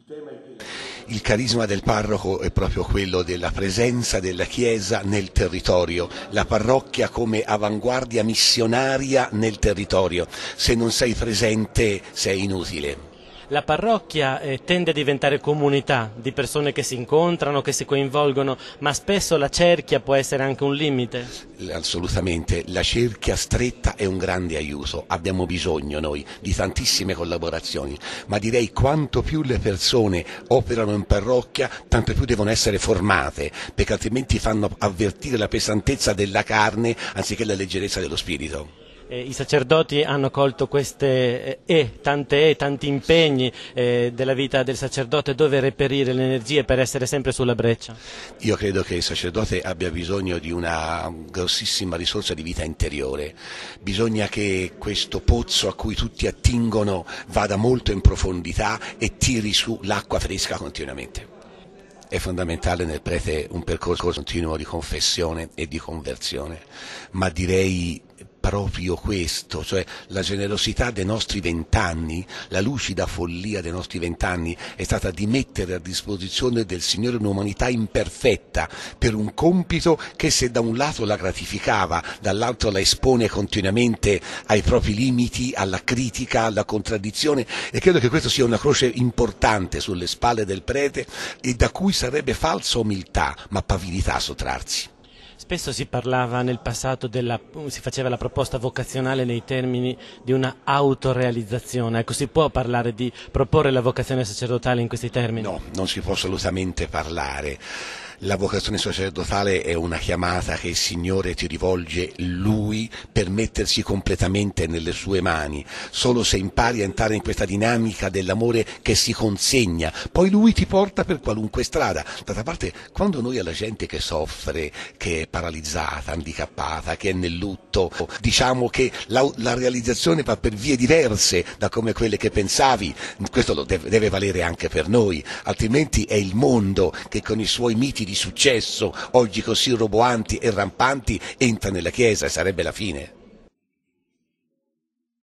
Il carisma del parroco è proprio quello della presenza della Chiesa nel territorio, la parrocchia come avanguardia missionaria nel territorio. Se non sei presente sei inutile. La parrocchia tende a diventare comunità di persone che si incontrano, che si coinvolgono, ma spesso la cerchia può essere anche un limite. Assolutamente, la cerchia stretta è un grande aiuto, abbiamo bisogno noi di tantissime collaborazioni, ma direi quanto più le persone operano in parrocchia, tanto più devono essere formate, perché altrimenti fanno avvertire la pesantezza della carne anziché la leggerezza dello spirito. I sacerdoti hanno colto tanti impegni della vita del sacerdote, dove reperire le energie per essere sempre sulla breccia. Io credo che il sacerdote abbia bisogno di una grossissima risorsa di vita interiore, bisogna che questo pozzo a cui tutti attingono vada molto in profondità e tiri su l'acqua fresca continuamente. È fondamentale nel prete un percorso continuo di confessione e di conversione, ma direi proprio questo, cioè la generosità dei nostri 20 anni, la lucida follia dei nostri 20 anni è stata di mettere a disposizione del Signore un'umanità imperfetta per un compito che, se da un lato la gratificava, dall'altro la espone continuamente ai propri limiti, alla critica, alla contraddizione, e credo che questo sia una croce importante sulle spalle del prete e da cui sarebbe falsa umiltà ma pavidità a sottrarsi. Spesso si parlava nel passato si faceva la proposta vocazionale nei termini di una autorealizzazione. Ecco, si può parlare di proporre la vocazione sacerdotale in questi termini? No, non si può assolutamente parlare. La vocazione sacerdotale è una chiamata che il Signore ti rivolge Lui per mettersi completamente nelle sue mani. Solo se impari a entrare in questa dinamica dell'amore che si consegna, poi Lui ti porta per qualunque strada. D'altra parte, quando noi alla gente che soffre, che è paralizzata, handicappata, che è nel lutto, diciamo che la realizzazione va per vie diverse da come quelle che pensavi, questo deve valere anche per noi, altrimenti è il mondo che con i suoi miti di successo, oggi così roboanti e rampanti, entra nella Chiesa e sarebbe la fine.